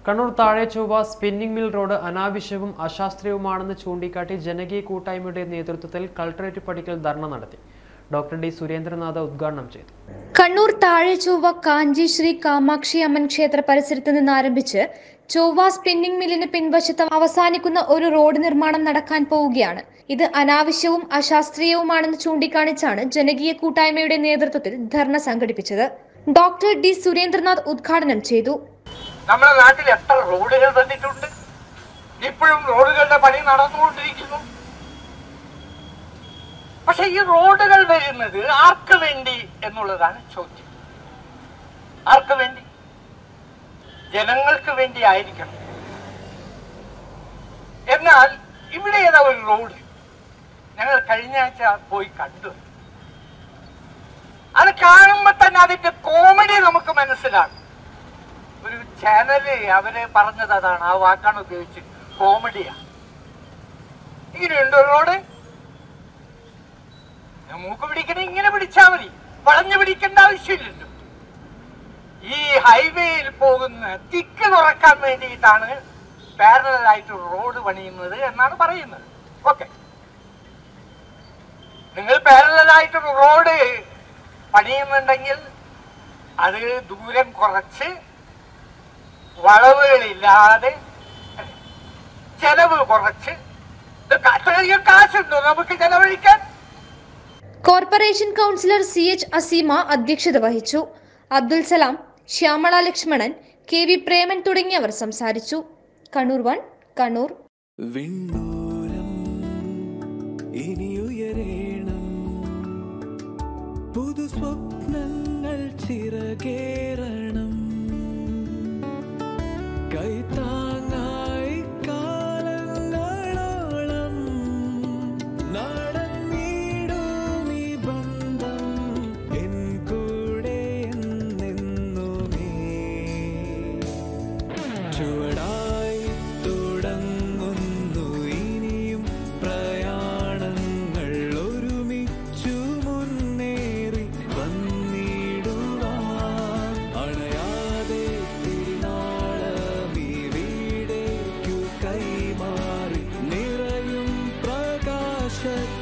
Kannur Thazhechovva spinning mill road അനാവശ്യവും അശാസ്ത്രീയവുമാണെന്ന് ചൂണ്ടിക്കാട്ടി ജനകീയ കൂട്ടായ്മയുടെ നേതൃത്വത്തിൽ കളക്ടറേറ്റ് പടിക്കൽ ധർണ നടത്തി. ഡോക്ടർ ഡി സുരേന്ദ്രനാഥ് ഉദ്ഘാടനം ചെയ്തു. കണ്ണൂർ താഴെചൊവ്വ കാഞ്ചി ശ്രീ കാമാക്ഷി അമ്മൻ ക്ഷേത്ര പരിസരത്ത് നിന്ന് ആരംഭിച്ച് ചൊവ്വ സ്പിന്നിംഗ് മില്ലിന് പിൻവശത്ത് അവസാനിക്കുന്ന ഒരു റോഡ് നിർമ്മാണം നടക്കാൻ പോവുകയാണ്. ഇത് അനാവശ്യവും അശാസ്ത്രീയവുമാണെന്ന് ചൂണ്ടിക്കാണിച്ചാണ് ജനകീയ കൂട്ടായ്മയുടെ നേതൃത്വത്തിൽ ധർണ സംഘടിപ്പിച്ചത്. ഡോക്ടർ ഡി സുരേന്ദ്രനാഥ് ഉദ്ഘാടനം ചെയ്തു. നമ്മുടെ നാട്ടിൽ എത്ര റോഡുകൾ വന്നിട്ടുണ്ട്, ഇപ്പോഴും റോഡുകളുടെ പണി നടന്നുകൊണ്ടിരിക്കുന്നു. പക്ഷെ ഈ റോഡുകൾ വരുന്നത് ആർക്ക് വേണ്ടി എന്നുള്ളതാണ് ചോദ്യം. ആർക്ക് വേണ്ടി? ജനങ്ങൾക്ക് വേണ്ടി ആയിരിക്കണം. എന്നാൽ ഇവിടെ ഏതാ ഒരു റോഡ് ഞങ്ങൾ കഴിഞ്ഞ ആഴ്ച പോയി കണ്ടു. അത് കാണുമ്പോ തന്നെ അതിന്റെ കോമഡി നമുക്ക് മനസ്സിലാകും. ഒരു ചാനല് അവര് പറഞ്ഞത് അതാണ്, ആ വാക്കാണ് ഉപയോഗിച്ച്, കോമഡിയാ. ഇങ്ങനെയുണ്ട് റോഡ്, മൂക്ക് പിടിക്കണ ഇങ്ങനെ പിടിച്ചാൽ മതി, വളഞ്ഞു പിടിക്കേണ്ട ആവശ്യമില്ലല്ലോ. ഈ ഹൈവേയിൽ പോകുന്ന തിക്ക് കുറക്കാൻ വേണ്ടിയിട്ടാണ് പാരലലായിട്ട് റോഡ് പണിയുന്നത് എന്നാണ് പറയുന്നത്. ഓക്കെ, നിങ്ങൾ പാരലലായിട്ട് റോഡ് പണിയുന്നുണ്ടെങ്കിൽ അത് ദൂരം കുറച്ച് വളവുകളില്ലാതെ ചെലവ് കുറച്ച് കാശുണ്ടോ നമുക്ക് ചെലവഴിക്കാൻ? കോർപ്പറേഷൻ കൗൺസിലർ CH അസീമ അധ്യക്ഷത വഹിച്ചു. അബ്ദുൽ സലാം, ശ്യാമള ലക്ഷ്മണൻ, KV പ്രേമൻ തുടങ്ങിയവർ സംസാരിച്ചു. കണ്ണൂർ 1 കണ്ണൂർ. പുതു സ്വപ്നങ്ങൾ ചിറകേറണം, കൈത്താങ്ങായി കാലങ്ങളോളം നടന്നിടും ഈ ബന്ധം എൻ കൂടെ എന്നെന്നുമേ. ചുവടായി തുടങ്ങുന്നു ഇനിയും പ്രയാണങ്ങൾ, ഒരുമിച്ചു മുന്നേറി വന്നിടുവാൻ. അണയാതെ കൈമാറി നിറയും പ്രകാശ